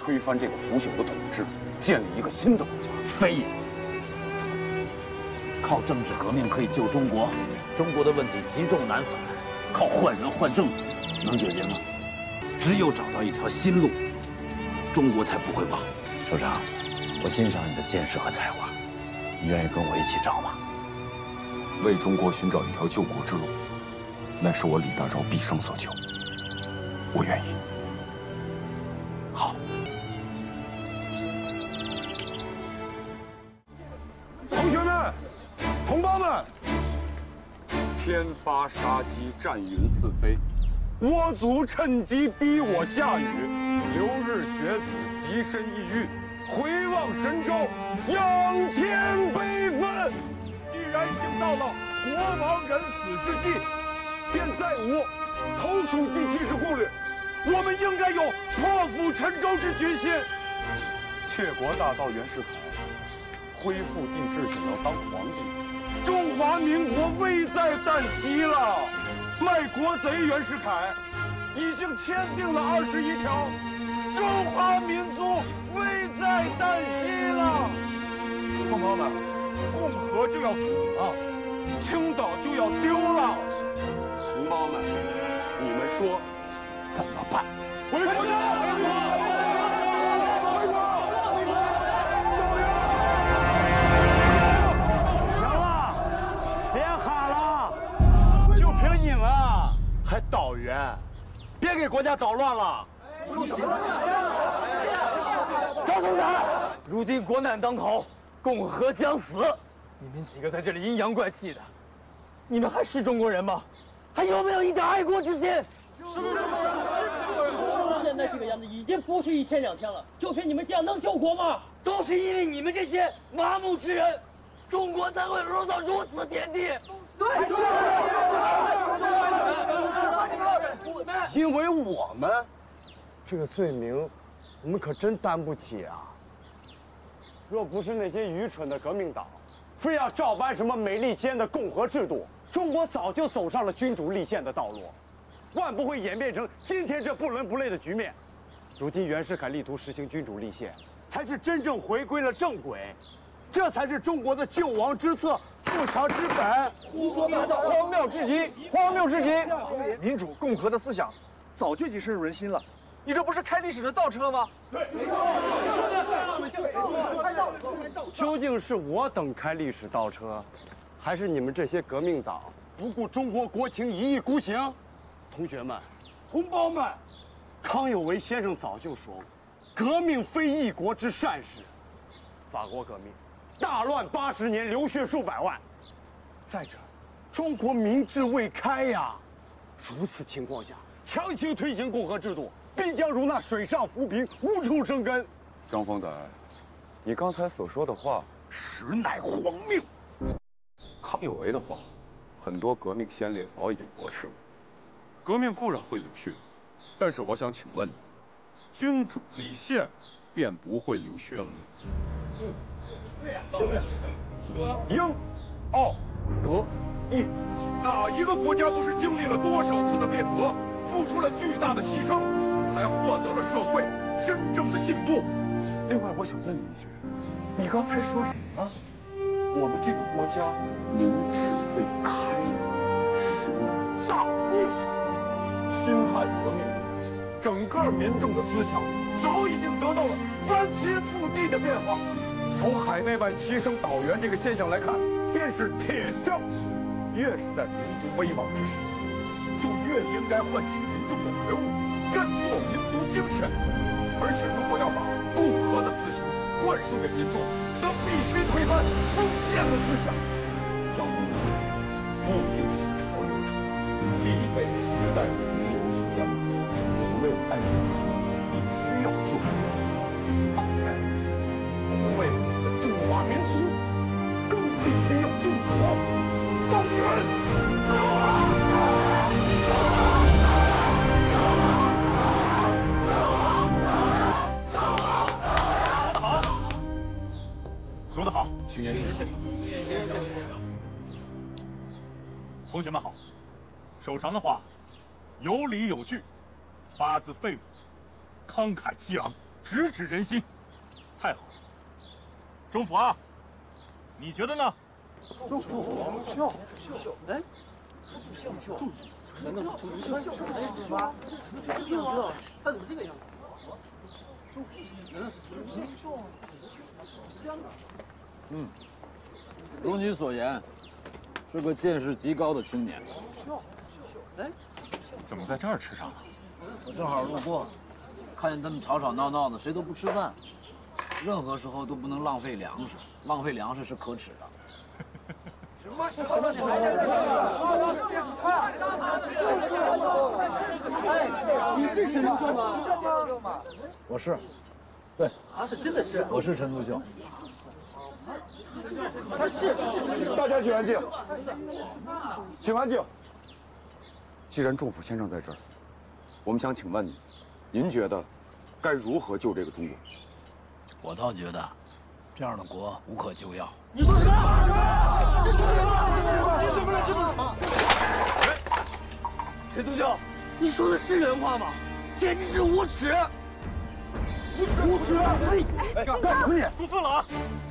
推翻这个腐朽的统治，建立一个新的国家。 非也。靠政治革命可以救中国，中国的问题积重难返，靠换人换政府能解决吗？只有找到一条新路，中国才不会亡。首长，我欣赏你的见识和才华，你愿意跟我一起找吗？ 为中国寻找一条救国之路，乃是我李大钊毕生所求。我愿意。好。同学们，同胞们，天发杀机，战云四飞，倭族趁机逼我下雨，留日学子极身异域，回望神州，仰天悲愤。既然已经到了国亡人死之际，便再无投鼠忌器之顾虑，我们应该有破釜沉舟之决心。窃国大盗袁世凯恢复帝制，想要当皇帝，中华民国危在旦夕了。卖国贼袁世凯已经签订了21条，中华民族危在旦夕了。同胞们，共和就要死了，青岛就要丢了。同胞们，你们说怎么办？回国！回国！ 你们还倒袁，别给国家捣乱了！ 赵总裁，如今国难当头，共和将死，你们几个在这里阴阳怪气的，你们还是中国人吗？还有没有一点爱国之心？是。现在这个样子已经不是1天2天了，就凭你们这样能救国吗？都是因为你们这些麻木之人，中国才会沦到如此田地。对。 因为我们这个罪名，我们可真担不起啊！若不是那些愚蠢的革命党，非要照搬什么美利坚的共和制度，中国早就走上了君主立宪的道路，万不会演变成今天这不伦不类的局面。如今袁世凯力图实行君主立宪，才是真正回归了正轨，这才是中国的救亡之策、富强之本。 胡说八道，荒谬至极，荒谬至极！ 民主共和的思想早就已经深入人心了，你这不是开历史的倒车吗？对， 究竟是我等开历史倒车，还是你们这些革命党不顾中国国情一意孤行？同学们，同胞们，康有为先生早就说过，革命非一国之善事。法国革命大乱80年，流血数百万。再者，中国民智未开呀，如此情况下，强行推行共和制度，必将如那水上浮萍，无处生根。 张方才，你刚才所说的话实乃荒谬。康有为的话，很多革命先烈早已经驳斥了。革命固然会流血，但是我想请问你，君主立宪便不会流血了？英、奥、德、意，哪一个国家不是经历了多少次的变革，付出了巨大的牺牲，才获得了社会真正的进步？另外，我想问你一句，你刚才说什么？我们这个国家民智未开，实乃大逆。辛亥革命，整个民众的思想早已经得到了翻天覆地的变化。从海内外齐声倒袁这个现象来看，便是铁证。越是在民族危亡之时，就越应该唤起民众的觉悟，振作民族精神。而且，如果要把共和的思想灌输给民众，则必须推翻封建的思想。要不应是潮流者，必被时代洪流所淹没。为了爱国，必须要救国。当然，我们为了我们的中华民族，更必须要救国。动员！说得好，谢谢。同学们好，首长的话有理有据，发自肺腑，慷慨激昂， 直指人心。太好了，中府啊，你觉得呢？ 中府秀，哎，中，难道是陈独秀？是吗？他怎么这个样子？难道是陈独秀？香啊！ 如你所言，是个见识极高的青年。 哎， 怎么在这儿吃上了？ 我正好路过，看见他们吵吵闹闹的，谁都不吃饭。任何时候都不能浪费粮食，浪费粮食是可耻的。 什么时候了？你还在这里？你是陈独秀吗？ 我是，对啊，真的是。 我是陈独秀。 他是。 大家请安静，请安静。既然仲甫先生在这儿，我们想请问您觉得该如何救这个中国？ 我倒觉得，这样的国无可救药。 你说什么？是说什么？你怎么能这么说？ 陈独秀，你说的是人话吗？简直是无耻！ 无耻！干什么你？ 过分了啊！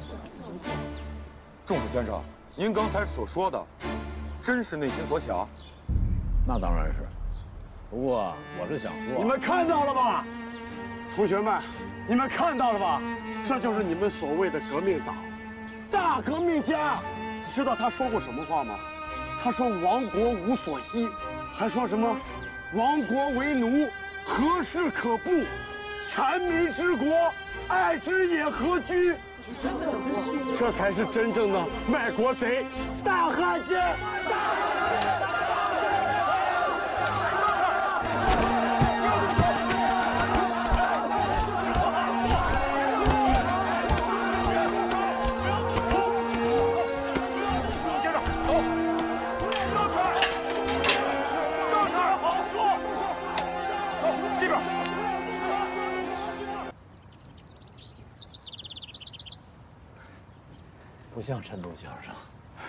仲甫先生，您刚才所说的，真是内心所想？ 那当然是。不过我是想说， 你们看到了吧，同学们，你们看到了吧？这就是你们所谓的革命党，大革命家。知道他说过什么话吗？他说“亡国无所惜”，还说什么“亡国为奴，何事可怖？谄民之国，爱之也何居？”这才是真正的卖国贼，大汉奸！ 不像陈独先生。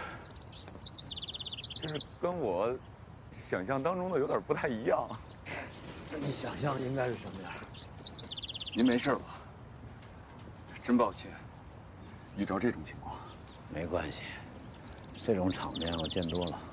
这是跟我想象当中的有点不太一样。 那你想象应该是什么样？ 您没事吧？真抱歉，遇着这种情况。 没关系，这种场面我见多了。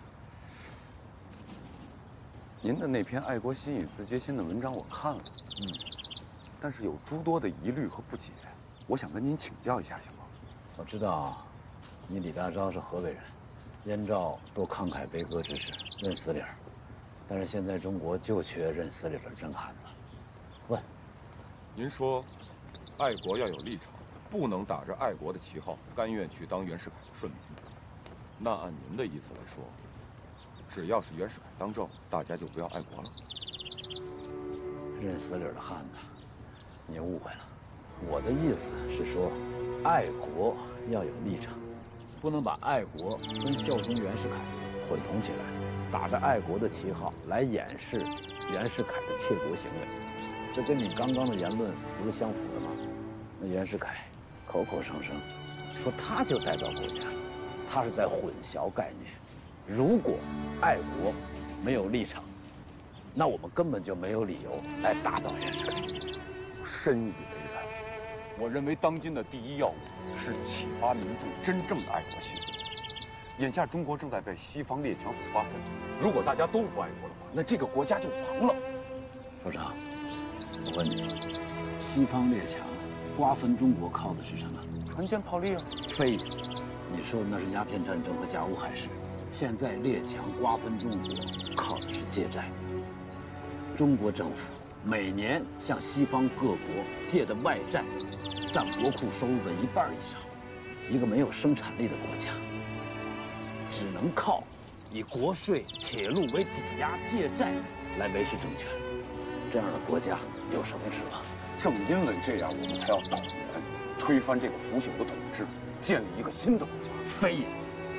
您的那篇爱国心语自决心的文章我看了，但是有诸多的疑虑和不解，我想跟您请教一下，行吗？ 我知道，你李大钊是河北人，燕赵都慷慨悲歌之士，认死理儿。但是现在中国就缺认死理儿的真汉子。问， 您说，爱国要有立场，不能打着爱国的旗号，甘愿去当袁世凯的顺民。那按您的意思来说，只要是袁世凯当政，大家就不要爱国了？ 认死理儿的汉子，你误会了。我的意思是说，爱国要有立场，不能把爱国跟效忠袁世凯混同起来，打着爱国的旗号来掩饰袁世凯的窃国行为。这跟你刚刚的言论不是相符的吗？那袁世凯口口声声说他就代表国家，他是在混淆概念。如果爱国没有立场，那我们根本就没有理由来打倒袁世凯。 深以为然。我认为当今的第一要务是启发民众真正的爱国心。眼下中国正在被西方列强所瓜分，如果大家都不爱国的话，那这个国家就亡了。 首长，我问你，西方列强瓜分中国靠的是什么？ 船坚炮利啊！ 非也，你说的那是鸦片战争和甲午海事。现在列强瓜分中国靠的是借债。中国政府每年向西方各国借的外债，占国库收入的1半以上。一个没有生产力的国家，只能靠以国税、铁路为抵押借债来维持政权。这样的国家有什么指望？ 正因为这样，我们才要倒元，推翻这个腐朽的统治，建立一个新的国家。 非也。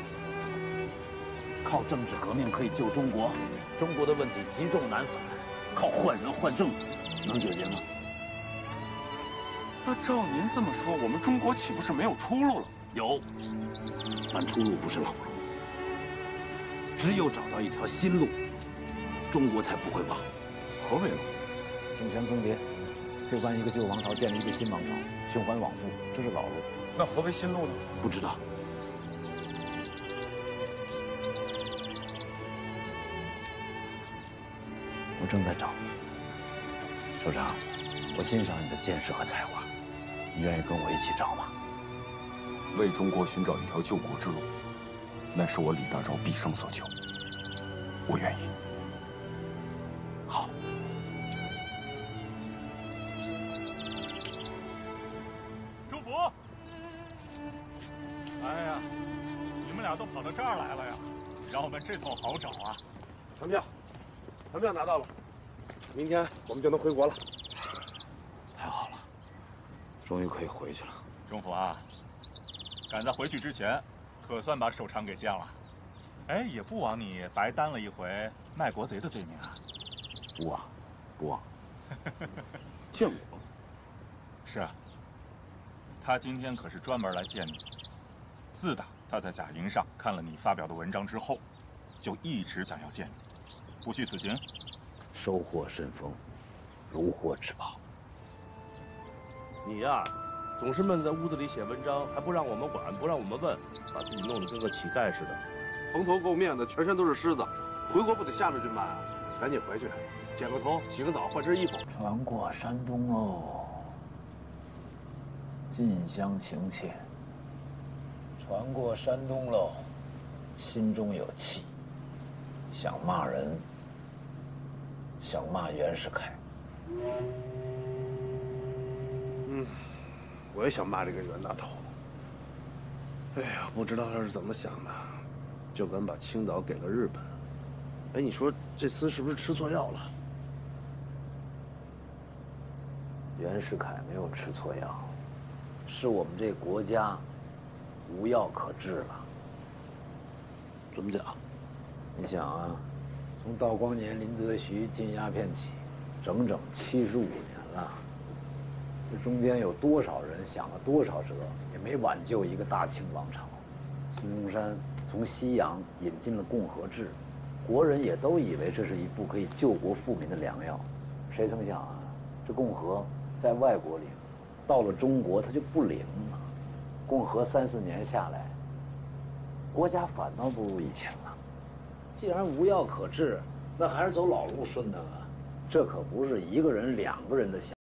靠政治革命可以救中国，中国的问题积重难返，靠换人换政府能解决吗？ 那照您这么说，我们中国岂不是没有出路了？ 有，但出路不是老路。只有找到一条新路，中国才不会亡。 何为路？ 政权更迭， 推翻一个旧王朝，建立一个新王朝，循环往复，这是老路。 那何为新路呢？ 不知道。我正在找。首长，我欣赏你的见识和才华，你愿意跟我一起找吗？ 为中国寻找一条救国之路，乃是我李大钊毕生所求。我愿意。 好。 朱福，哎呀，你们俩都跑到这儿来了呀，让我们这头好找啊。 传票拿到了，明天我们就能回国了。 太好了，终于可以回去了。 中福啊，赶在回去之前，可算把首长给降了。哎，也不枉你白担了一回卖国贼的罪名啊。 不枉，不枉。 见我？ 是啊，他今天可是专门来见你。自打他在贾营上看了你发表的文章之后，就一直想要见你。不虚此行， 收获甚丰，如获至宝。 你呀，总是闷在屋子里写文章，还不让我们管，不让我们问，把自己弄得跟个乞丐似的，蓬头垢面的，全身都是虱子。回国不得下着去买啊？赶紧回去，剪个头，洗个澡，换身衣服。 船过山东喽，近乡情怯。船过山东喽，心中有气，想骂人，想骂袁世凯。 我也想骂这个袁大头。哎呀，不知道他是怎么想的，就敢把青岛给了日本。哎，你说这厮是不是吃错药了？ 袁世凯没有吃错药，是我们这国家无药可治了。 怎么讲？ 你想啊，从道光年林则徐禁鸦片起，整整75年了。这中间有多少人想了多少辙，也没挽救一个大清王朝。孙中山从西洋引进了共和制，国人也都以为这是一副可以救国富民的良药。谁曾想啊，这共和在外国灵，到了中国它就不灵了。共和3、4年下来，国家反倒不如以前了。既然无药可治，那还是走老路顺当啊。这可不是一个人、2个人的想法。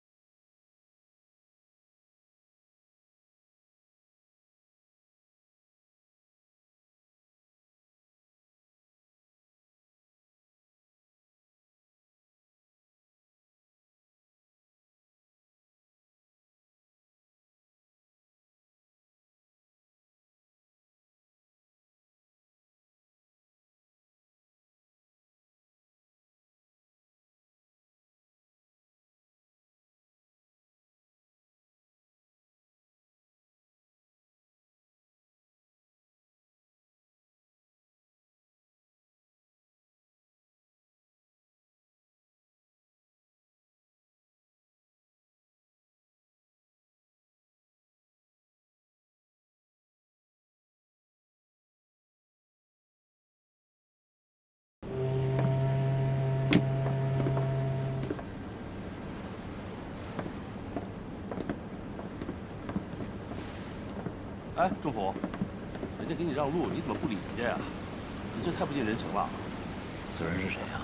哎，仲甫，人家给你让路，你怎么不理人家呀？你这太不近人情了。 此人是谁呀？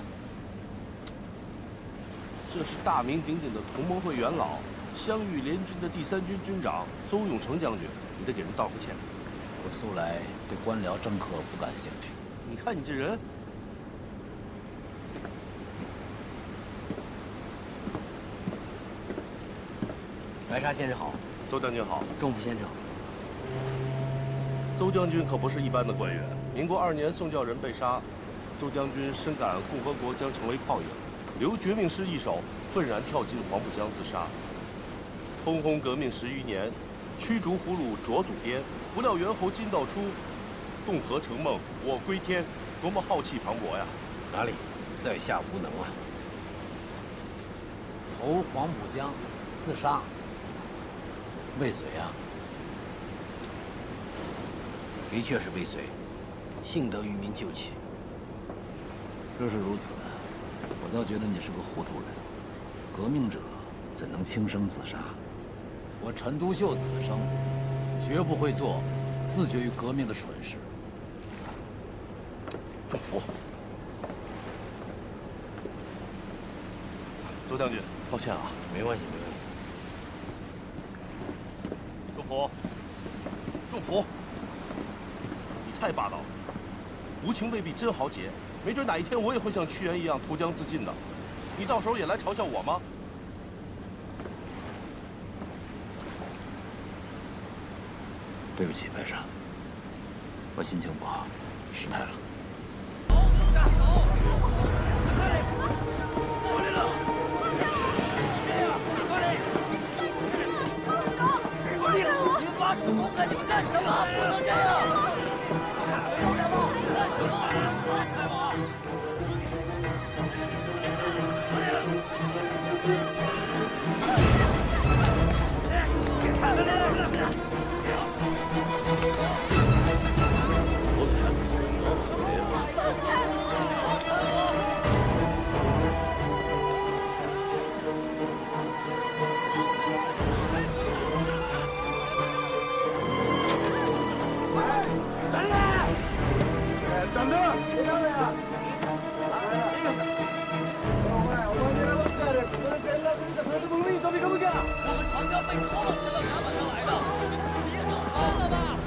这是大名鼎鼎的同盟会元老，湘豫联军的第3军军长邹永成将军，你得给人道个歉。 我素来对官僚政客不感兴趣。 你看你这人， 白沙先生好， 邹将军好。 仲甫先生。 邹将军可不是一般的官员。民国2年，宋教仁被杀，邹将军深感共和国将成为泡影，留绝命诗一首，愤然跳进黄浦江自杀。轰轰革命10余年，驱逐俘虏卓祖滇，不料猿猴金道出，共和成梦我归天，多么浩气磅礴呀！ 哪里，在下无能啊！投黄浦江，自杀，未遂啊！的确是未遂，幸得渔民救起。若是如此，我倒觉得你是个糊涂人。革命者怎能轻生自杀？我陈独秀此生绝不会做自绝于革命的蠢事。祝福。 周将军，抱歉啊， 没关系，没关系。 祝福，祝福。你太霸道了，无情未必真好解，没准哪一天我也会像屈原一样投江自尽的。你到时候也来嘲笑我吗？ 对不起，白沙，我心情不好，失态了。 你们把手松开！你们干什么？不能这样！你干什么？放开我！我们船标被偷了才到甲板上来的，别弄错了吧？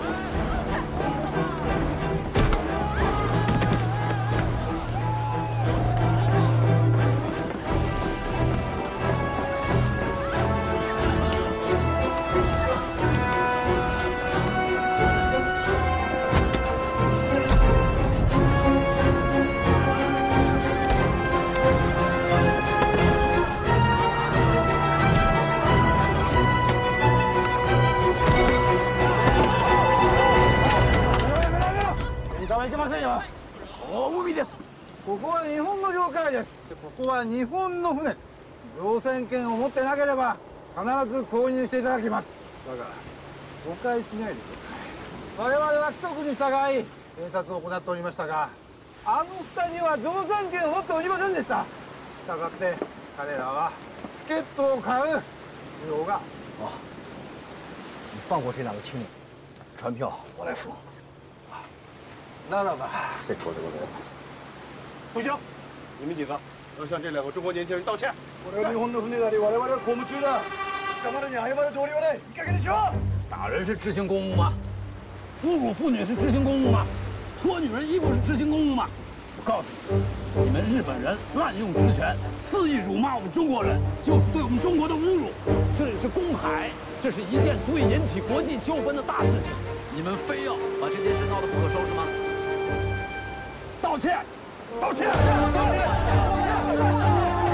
ここは日本の領海です。ここは日本の船です。乗船券を持ってなければ必ず購入していただきます。だから誤解しないでください。我々は規則に従い偵察を行っておりましたが、あの二人は乗船券を持っておりませんでした。したがって彼らはチケットを買う必要が。 啊，你放过这两个青年，船票我来付。 ならば。 这口子我给他死。 不行，你们几个要向这两个中国年轻人道歉。 これは日本の船であり我々は公務中だ。貴様らに謝る道理はない。いい加減にしろ。 打人是执行公务吗？侮辱妇女是执行公务吗？脱女人衣服是执行公务吗？我告诉你，你们日本人滥用职权，肆意辱骂我们中国人，就是对我们中国的侮辱。这里是公海，这是一件足以引起国际纠纷的大事情，你们非要把这件事闹得不可收拾吗？道歉！道歉！道歉！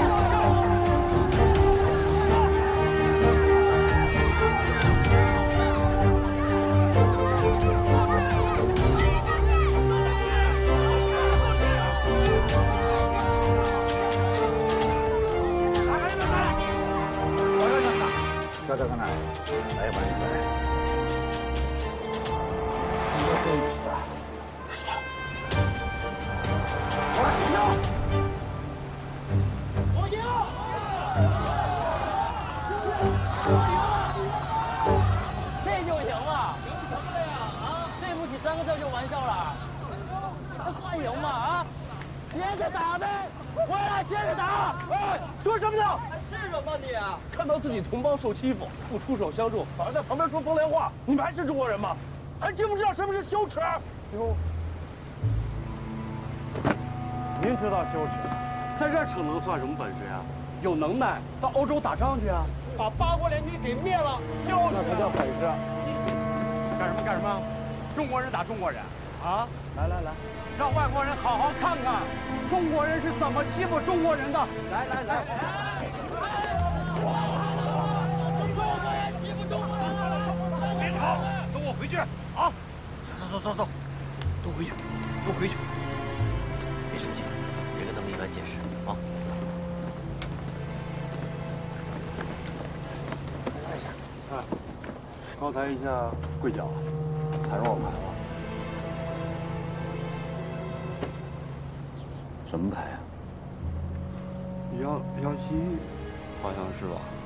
仕方がない。謝りなさい。すみませんでした。 这就赢了？赢什么了呀？啊，对不起3个字就玩笑了，这算赢吗？啊，接着打呗，回来接着打。 哎，说什么呢？ 是什么你啊？ 看到自己同胞受欺负，不出手相助，反而在旁边说风凉话，你们还是中国人吗？还知不知道什么是羞耻？ 哟，您知道羞耻，在这逞能算什么本事呀？有能耐到欧洲打仗去啊，把八国联军给灭了，就是那才叫本事。 干什么干什么？中国人打中国人啊！来来来，让外国人好好看看中国人是怎么欺负中国人的。来来来。 别吵，跟我回去啊！ 走，都回去，都回去。别生气，别跟他们一般见识啊！ 啊，刚才一下跪脚，踩着我牌了。 什么牌啊？ 杨希，好像是吧。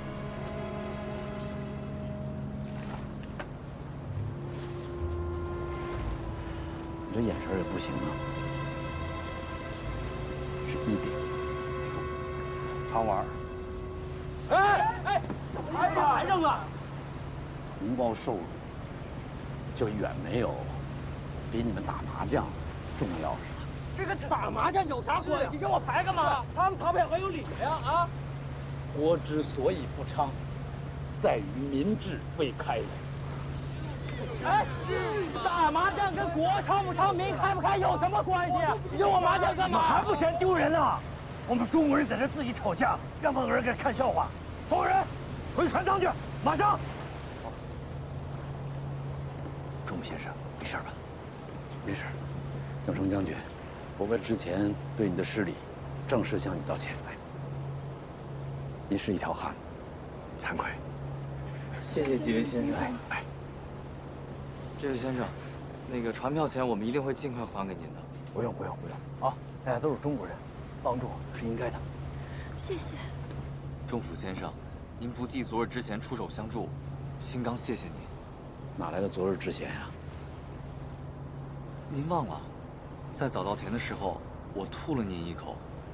这眼神也不行啊，是一饼。常玩。 哎，还扔啊！ 同胞受辱，就远没有比你们打麻将重要是吧？ 这个打麻将有啥关系？跟我牌干嘛？他们逃票很有理呀！啊！ 国之所以不昌，在于民智未开。 哎，打麻将跟国昌不昌、民开不开有什么关系啊？你扔我麻将干嘛？ 还不嫌丢人啊？我们中国人在这自己吵架，让孟儿给看笑话。所有人回船舱去，马上！ 钟先生，没事吧？没事。永成将军，我为之前对你的失礼，正式向你道歉。来，你是一条汉子，惭愧。 谢谢几位先生。 来， 这位先生，那个船票钱我们一定会尽快还给您的。 不用啊！大家都是中国人，帮助是应该的。 谢谢。 钟府先生，您不计昨日之前出手相助，新刚谢谢您。 哪来的昨日之前呀？ 您忘了，在早稻田的时候，我吐了您一口。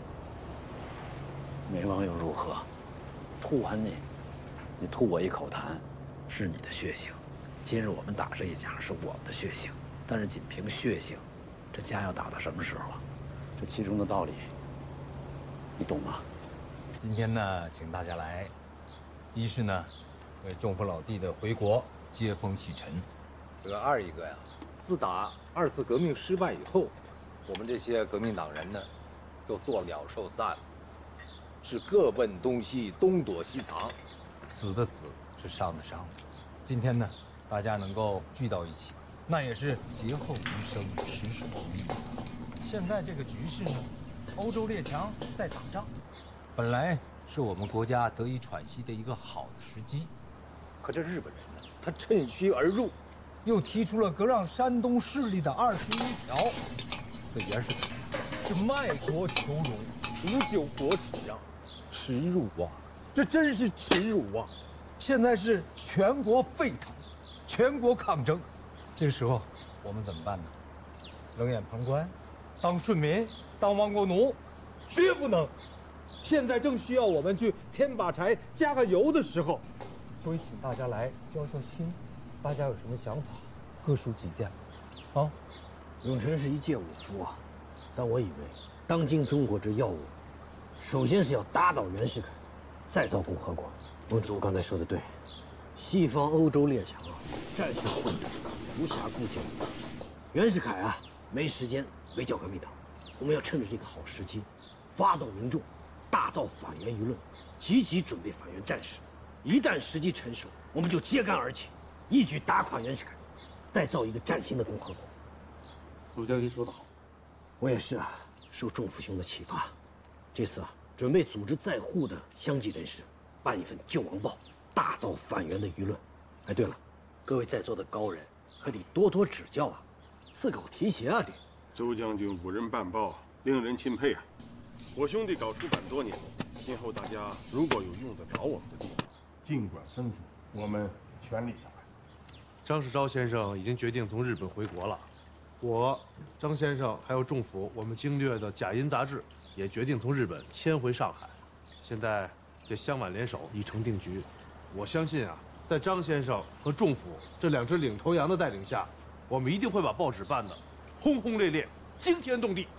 没忘又如何？吐完你吐我一口痰，是你的血性。今日我们打这一架是我们的血性，但是仅凭血性，这架要打到什么时候啊？这其中的道理，你懂吗？ 今天呢，请大家来，一是呢，为仲甫老弟的回国接风洗尘；二一个呀，自打2次革命失败以后，我们这些革命党人呢，都作鸟兽散了，是各奔东西，东躲西藏，死的死，是伤的伤。今天呢，大家能够聚到一起，那也是劫后余生，实属不易。现在这个局势呢，欧洲列强在打仗。本来是我们国家得以喘息的一个好的时机，可这日本人呢，他趁虚而入，又提出了割让山东势力的21条。这袁世凯是卖国求荣，无救国耻啊，耻辱啊！这真是耻辱啊！现在是全国沸腾，全国抗争，这时候我们怎么办呢？冷眼旁观，当顺民，当亡国奴，绝不能。现在正需要我们去添把柴、加个油的时候，所以请大家来交交心。大家有什么想法，各抒己见。啊， 永成是一介武夫啊，但我以为当今中国之要务，首先是要打倒袁世凯，再造共和国。文总刚才说的对，西方欧洲列强啊，战事混沌，无暇顾及我们。袁世凯啊，没时间围剿革命党，我们要趁着这个好时机，发动民众。大造反袁舆论，积极准备反袁战事。一旦时机成熟，我们就揭竿而起，一举打垮袁世凯，再造一个崭新的共和国。 苏将军说得好， 我也是啊，受仲甫兄的启发，这次啊，准备组织在沪的乡级人士办一份救亡报，大造反袁的舆论。哎，对了，各位在座的高人可得多多指教啊，四口提携啊得。 周将军五人办报，令人钦佩啊！我兄弟搞出版多年，今后大家如果有用得着我们的地方，尽管吩咐，我们全力相伴。 张世钊先生已经决定从日本回国了，我、张先生还有仲甫，我们经略的《假音》杂志也决定从日本迁回上海。现在这湘皖联手已成定局，我相信啊，在张先生和仲甫这2只领头羊的带领下，我们一定会把报纸办得轰轰烈烈、惊天动地。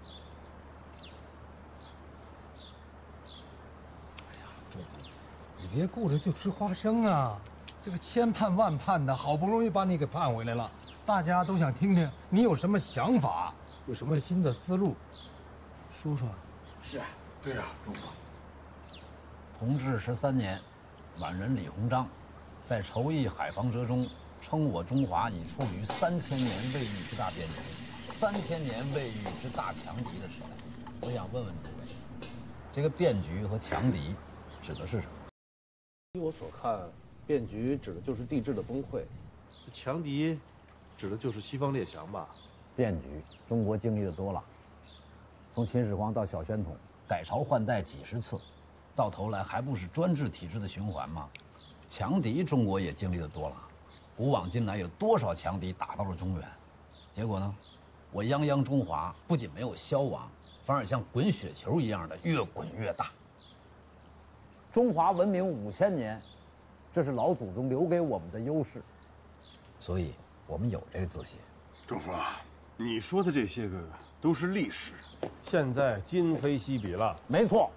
你别顾着就吃花生啊！这个千盼万盼的，好不容易把你给盼回来了，大家都想听听你有什么想法，有什么新的思路，说说。 是啊， 对啊，仲甫。 同治13年，皖人李鸿章在筹议海防折中，称我中华已处于3000年未遇之大变局，3000年未遇之大强敌的时代。我想问问诸位，这个变局和强敌指的是什么？ 依我所看，变局指的就是帝制的崩溃，这强敌指的就是西方列强吧？ 变局，中国经历的多了，从秦始皇到小宣统，改朝换代几10次，到头来还不是专制体制的循环吗？强敌，中国也经历的多了，古往今来有多少强敌打到了中原？结果呢， 我泱泱中华不仅没有消亡，反而像滚雪球一样的越滚越大。中华文明5000年，这是老祖宗留给我们的优势，所以我们有这个自信。 仲父，你说的这些个都是历史，现在今非昔比了。 没错，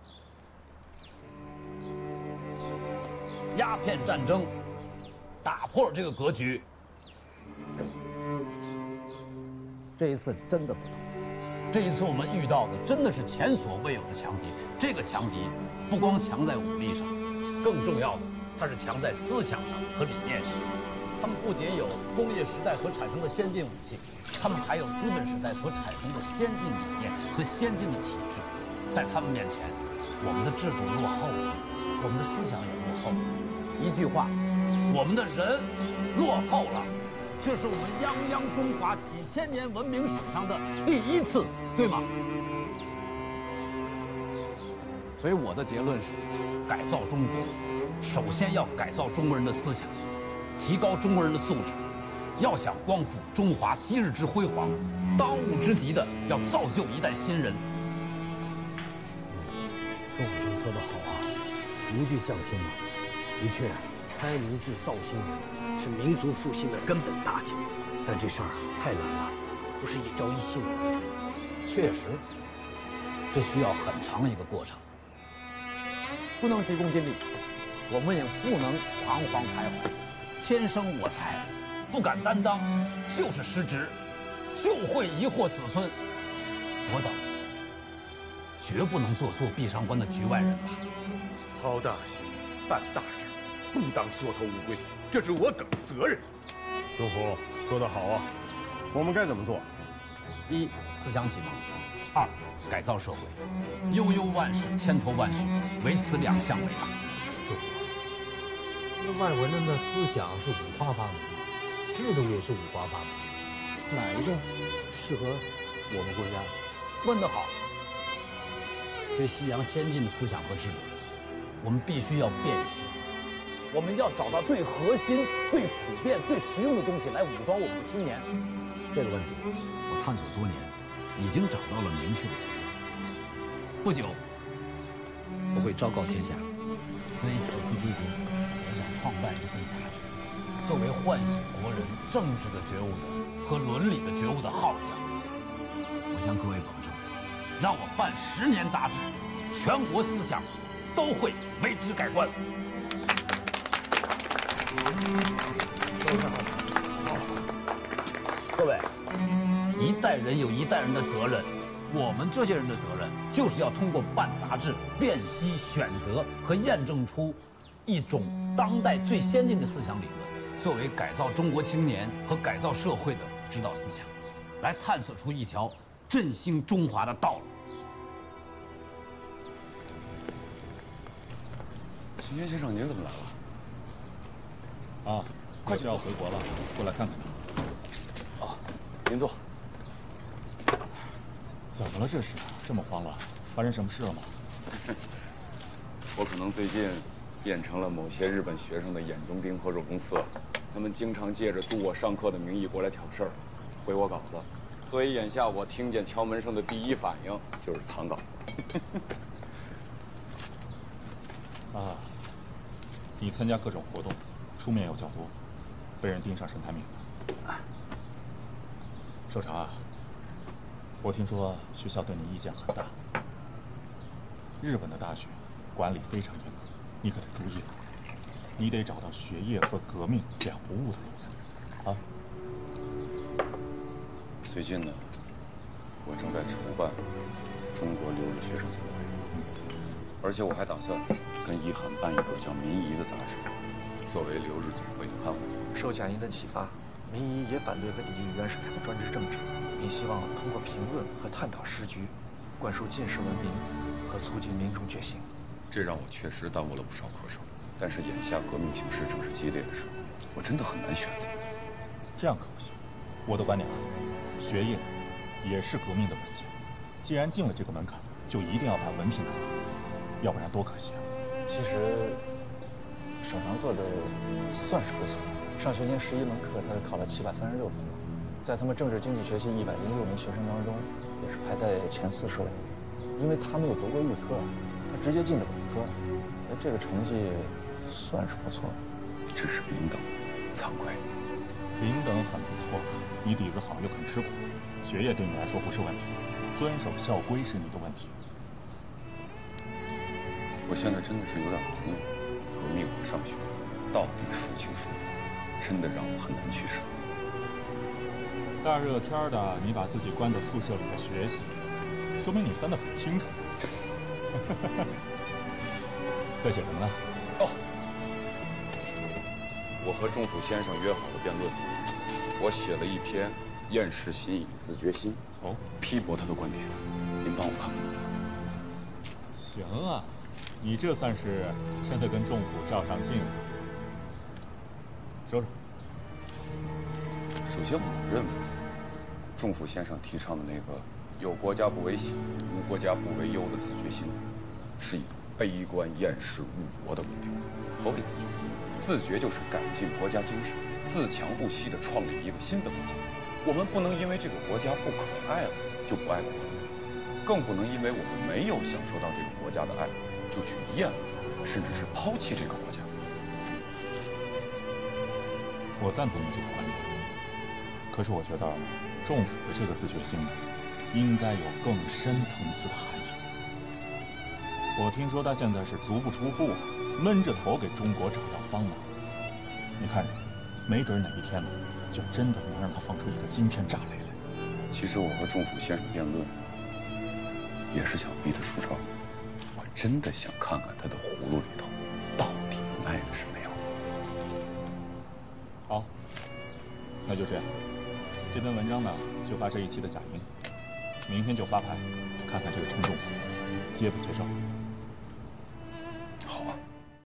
鸦片战争打破了这个格局。这一次真的不同，这一次我们遇到的真的是前所未有的强敌。这个强敌不光强在武力上，更重要的，它是强在思想上和理念上。他们不仅有工业时代所产生的先进武器，他们还有资本时代所产生的先进理念和先进的体制。在他们面前，我们的制度落后了，我们的思想也落后了。一句话，我们的人落后了。这是我们泱泱中华几千年文明史上的第一次，对吗？所以我的结论是，改造中国，首先要改造中国人的思想，提高中国人的素质。要想光复中华昔日之辉煌，当务之急的要造就一代新人。 仲父兄说得好啊，如具降天嘛。的确，开明制造新人是民族复兴的根本大计，但这事儿太难了，不是一朝一夕能完成。 确实，这需要很长一个过程。不能急功近利，我们也不能彷徨徘徊。天生我材，不敢担当，就是失职，就会疑惑子孙。我等绝不能做闭上关的局外人吧。 操大心，办大事，不当缩头乌龟，这是我等的责任。 仲父说得好啊，我们该怎么做？ 一、思想启蒙；二、改造社会。悠悠万事，千头万绪，唯此2项为大。 仲父，那外国人的思想是五花八门，制度也是五花八门，哪一个适合我们国家？ 问得好。对西洋先进的思想和制度，我们必须要辨析。我们要找到最核心、最普遍、最实用的东西来武装我们的青年。这个问题，我探索多年，已经找到了明确的结论。不久，我会昭告天下。所以此次归国，我想创办一份杂志，作为唤醒国人政治的觉悟和伦理的觉悟的号角。我向各位保证，让我办10年杂志，全国思想都会为之改观。各位，一代人有一代人的责任，我们这些人的责任就是要通过办杂志辨析、选择和验证出一种当代最先进的思想理论，作为改造中国青年和改造社会的指导思想，来探索出一条振兴中华的道路。 邢源先生，您怎么来了？ 啊，快就要回国了，过来看看。 啊，您坐。 怎么了这是？这么慌乱？发生什么事了吗？ 我可能最近变成了某些日本学生的眼中钉和肉中刺了。他们经常借着督我上课的名义过来挑事儿，毁我稿子。所以眼下我听见敲门声的第一反应就是藏稿。 啊，你参加各种活动，出面又较多，被人盯上神台面了。首长啊，我听说学校对你意见很大。日本的大学管理非常严格，你可得注意了。你得找到学业和革命两不误的路子，啊！ 最近呢，我正在筹办中国留日学生总会，而且我还打算跟一涵办一个叫《民仪》的杂志，作为留日总会的刊物。 受蒋英的启发，民仪也反对和抵御袁世凯的专制政治，并希望通过评论和探讨时局，灌输近世文明和促进民众觉醒。 这让我确实耽误了不少课程，但是眼下革命形势正是激烈的时候，我真的很难选择。 这样可不行。我的观点啊，学业也是革命的本钱。既然进了这个门槛，就一定要把文凭拿到，要不然多可惜啊！ 其实，首长做的算是不错。上学年11门课，他是考了736分了。 在他们政治经济学系106名学生当中，也是排在前40位。因为他没有读过预科，他直接进的本科，这个成绩算是不错。 只是丙等，惭愧。 丙等很不错，你底子好又肯吃苦，学业对你来说不是问题，遵守校规是你的问题。 我现在真的是有点忙了，革命和上学到底孰轻孰重，真的让我很难取舍。 大热天的，你把自己关在宿舍里头学习，说明你分得很清楚。在写什么呢？ 哦，我和仲甫先生约好了辩论，我写了一篇《厌世心以自决心》，批驳他的观点，您帮我看看。 行啊，你这算是真的跟仲甫较上劲了。说说。 首先，我认为仲甫先生提倡的那个“有国家不为喜，无国家不为忧”的自决心，是一种悲观厌世误国的论调。何为自决？自决就是改进国家精神，自强不息地创立一个新的国家。我们不能因为这个国家不可爱了就不爱国，更不能因为我们没有享受到这个国家的爱就去厌恶，甚至是抛弃这个国家。 我赞同你这个观点，可是我觉得仲甫的这个自决心呢，应该有更深层次的含义。我听说他现在是足不出户，闷着头给中国找药方呢。你看着，没准哪一天呢，就真的能让他放出一个惊天炸雷来。 其实我和仲甫先生辩论，也是想逼他出招。我真的想看看他的葫芦里头到底卖的什么药。 好，那就这样。这篇文章呢，就发这一期的假银，明天就发牌，看看这个陈仲甫接不接招。